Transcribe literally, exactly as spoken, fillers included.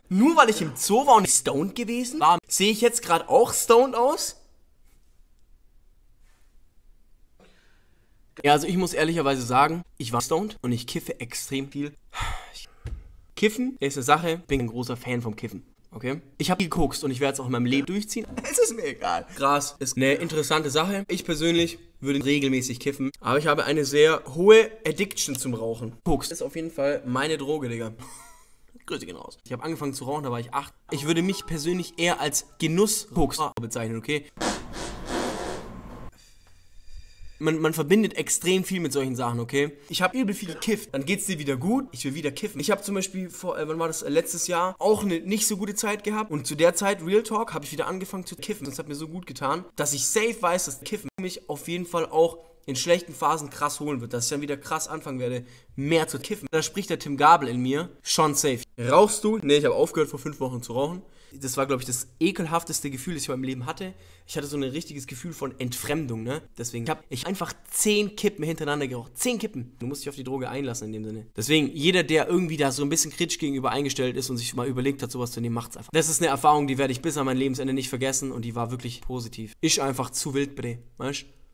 Nur weil ich im Zoo war und stoned gewesen war, sehe ich jetzt gerade auch stoned aus? Ja, also ich muss ehrlicherweise sagen, ich war stoned und ich kiffe extrem viel. Kiffen ist eine Sache, ich bin ein großer Fan vom Kiffen. Okay? Ich habe gekokst und ich werde es auch in meinem Leben durchziehen. Es ist mir egal. Gras ist eine interessante Sache. Ich persönlich würde regelmäßig kiffen, aber ich habe eine sehr hohe Addiction zum Rauchen. Koks ist auf jeden Fall meine Droge, Digga. Grüße gehen raus. Ich habe angefangen zu rauchen, da war ich acht. Ich würde mich persönlich eher als Genuss-Koks bezeichnen, okay? Man, man verbindet extrem viel mit solchen Sachen, okay? Ich habe übel viel gekifft, dann geht's dir wieder gut, ich will wieder kiffen. Ich habe zum Beispiel, vor, äh, wann war das, äh, letztes Jahr, auch eine nicht so gute Zeit gehabt. Und zu der Zeit, Real Talk, habe ich wieder angefangen zu kiffen. Das hat mir so gut getan, dass ich safe weiß, dass Kiffen mich auf jeden Fall auch in schlechten Phasen krass holen wird. Dass ich dann wieder krass anfangen werde, mehr zu kiffen. Da spricht der Tim Gabel in mir, schon safe. Rauchst du? Nee, ich habe aufgehört vor fünf Wochen zu rauchen. Das war, glaube ich, das ekelhafteste Gefühl, das ich in meinem Leben hatte. Ich hatte so ein richtiges Gefühl von Entfremdung, ne? Deswegen habe ich einfach zehn Kippen hintereinander geraucht. Zehn Kippen. Du musst dich auf die Droge einlassen in dem Sinne. Deswegen, jeder, der irgendwie da so ein bisschen kritisch gegenüber eingestellt ist und sich mal überlegt hat, sowas zu nehmen, macht's einfach. Das ist eine Erfahrung, die werde ich bis an mein Lebensende nicht vergessen und die war wirklich positiv. Ich einfach zu wild, bre. Weißt du?